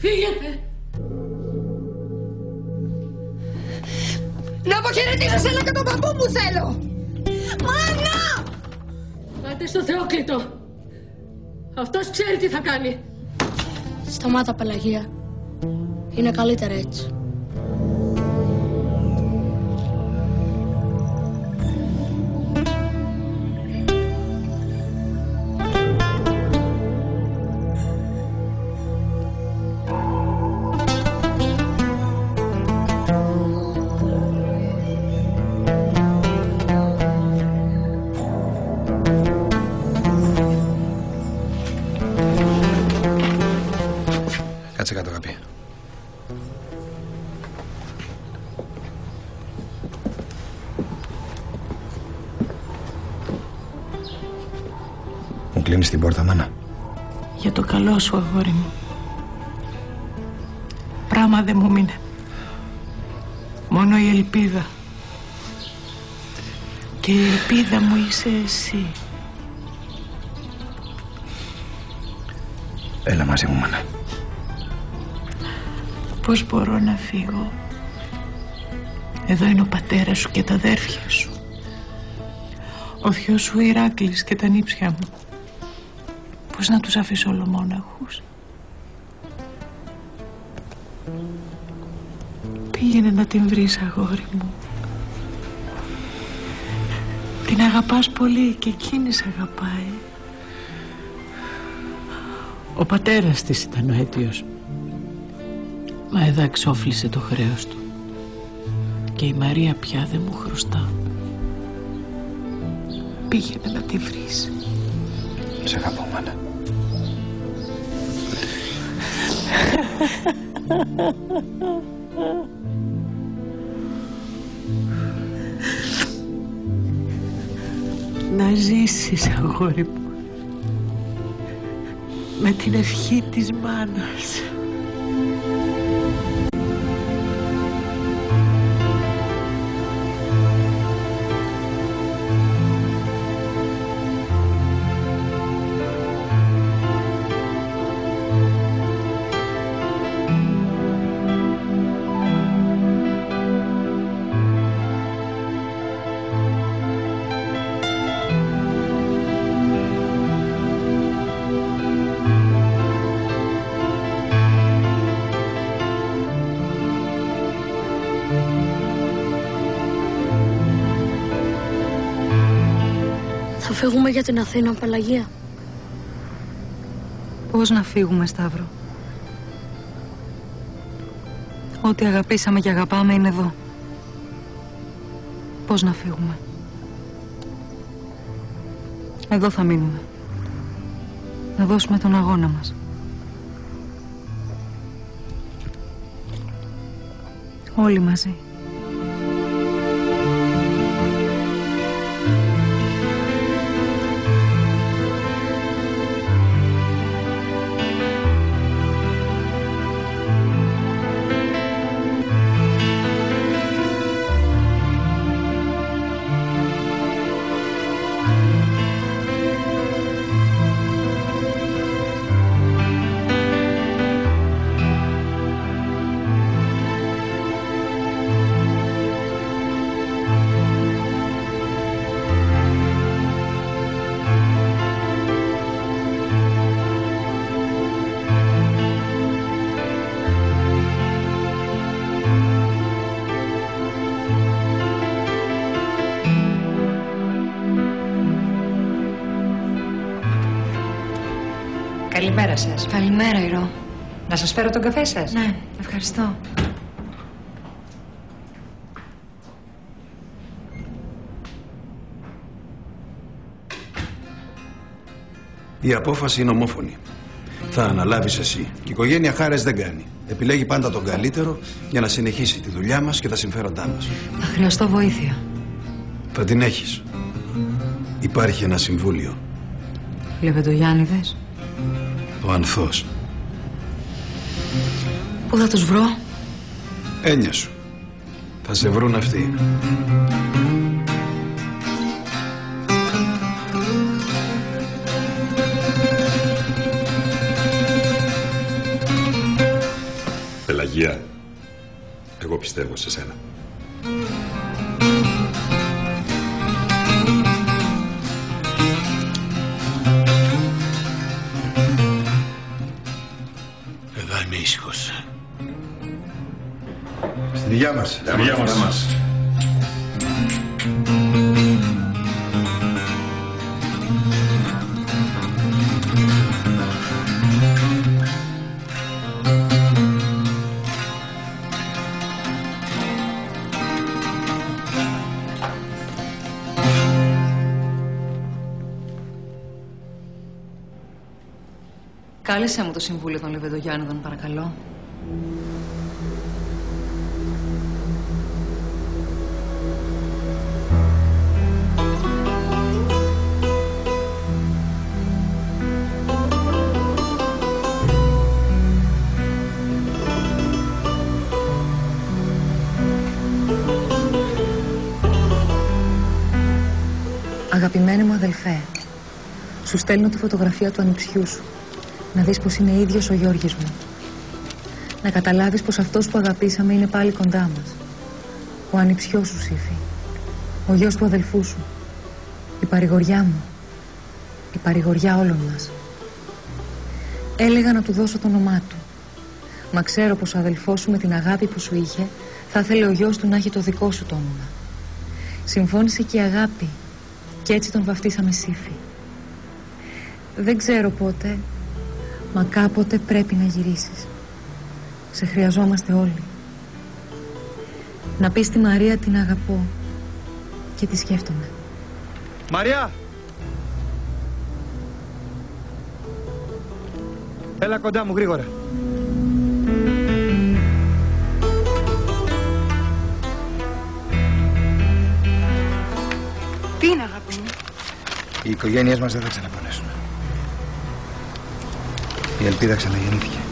Φύγετε. Να αποχαιρετήσω σένα και τον παππού μου θέλω. Μάνα! Πάτε στο Θεόκλητο. Αυτός ξέρει τι θα κάνει. Σταμάτα, Πελαγία. Είναι καλύτερα έτσι. Κάτσε κάτω, αγάπη. Μου κλείνεις την πόρτα, μάνα? Για το καλό σου, αγόρι μου. Πράγμα δεν μου μείνε. Μόνο η ελπίδα. Και η ελπίδα μου είσαι εσύ. Έλα μαζί μου, μάνα. Πώς μπορώ να φύγω? Εδώ είναι ο πατέρας σου και τα αδέρφια σου. Ο θειός σου Ηράκλης και τα νύψια μου. Πώς να τους αφήσω ολομόναχους? Πήγαινε να την βρεις, αγόρι μου. Την αγαπάς πολύ και εκείνη σε αγαπάει. Ο πατέρας της ήταν ο αίτιος. Μα εδώ εξόφλησε το χρέος του. Και η Μαρία πια δεν μου χρωστά. Πήγαινε να τη βρεις. Σε αγαπώ, μάνα. Να ζήσεις, αγόρι μου. Με την ευχή της μάνας. Θα φύγουμε για την Αθήνα, Πελαγία. Πώς να φύγουμε, Σταύρο? Ό,τι αγαπήσαμε και αγαπάμε είναι εδώ. Πώς να φύγουμε? Εδώ θα μείνουμε. Να δώσουμε τον αγώνα μας. Όλοι μαζί. Καλημέρα σας. Καλημέρα, Ηρώ. Να σας φέρω τον καφέ σας? Ναι, ευχαριστώ. Η απόφαση είναι ομόφωνη. Θα αναλάβεις εσύ. Η οικογένεια χάρες δεν κάνει. Επιλέγει πάντα τον καλύτερο για να συνεχίσει τη δουλειά μας και τα συμφέροντά μας. Θα χρειαστώ βοήθεια. Θα την έχεις. Υπάρχει ένα συμβούλιο. Λεβεντογιάννηδες. Ο Ανθός. Πού θα τους βρω? Έννοια σου. Θα σε βρουν αυτοί. Παναγία, εγώ πιστεύω σε σένα. Εδώ είμαι ήσυχος. Στη δικιά μας. Στη δικιά μας. Κάλεσέ μου το Συμβούλιο των Λεβεδογιάννηδων, παρακαλώ. Αγαπημένη μου αδελφέ, σου στέλνω τη φωτογραφία του ανιψιού σου. Να δεις πως είναι ίδιος ο Γιώργης μου. Να καταλάβεις πως αυτός που αγαπήσαμε είναι πάλι κοντά μας. Ο ανιψιός σου, Σύφη. Ο γιος του αδελφού σου. Η παρηγοριά μου. Η παρηγοριά όλων μας. Έλεγα να του δώσω το όνομά του. Μα ξέρω πως ο αδελφός σου με την αγάπη που σου είχε θα ήθελε ο γιος του να έχει το δικό σου το όνομα. Συμφώνησε και η αγάπη και έτσι τον βαφτίσαμε Σύφη. Δεν ξέρω πότε, μα κάποτε πρέπει να γυρίσεις. Σε χρειαζόμαστε όλοι. Να πεις στη Μαρία την αγαπώ και τη σκέφτομαι. Μαρία! Έλα κοντά μου γρήγορα. Τι είναι, αγάπη μου? Οι οικογένειές μας δεν θα ξαναπονέσουν. Η ελπίδα ξαναγεννήθηκε.